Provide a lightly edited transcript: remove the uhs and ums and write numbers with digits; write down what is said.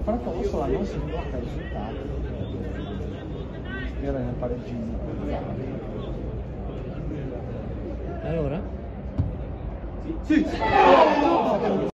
Però Cossola non si blocca il risultato. Spera nel pareggino. Allora? Sì!